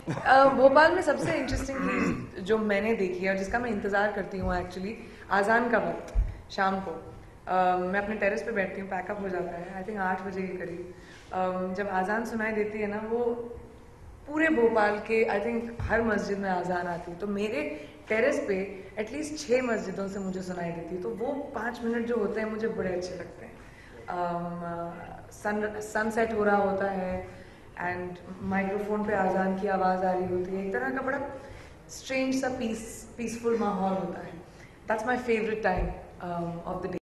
भोपाल में सबसे इंटरेस्टिंग चीज़ जो मैंने देखी है और जिसका मैं इंतज़ार करती हूँ एक्चुअली, आज़ान का वक्त शाम को। मैं अपने टेरेस पे बैठती हूँ, पैकअप हो जाता है आई थिंक 8 बजे के करीब। जब आज़ान सुनाई देती है ना, वो पूरे भोपाल के आई थिंक हर मस्जिद में आज़ान आती है, तो मेरे टेरेस पे एटलीस्ट 6 मस्जिदों से मुझे सुनाई देती है। तो वो 5 मिनट जो होते हैं मुझे बड़े अच्छे लगते हैं। सनसेट हो रहा होता है एंड माइक्रोफोन पे आज़ान की आवाज़ आ रही होती है, एक तरह का बड़ा स्ट्रेंज सा पीसफुल माहौल होता है। That's my favourite time of the day.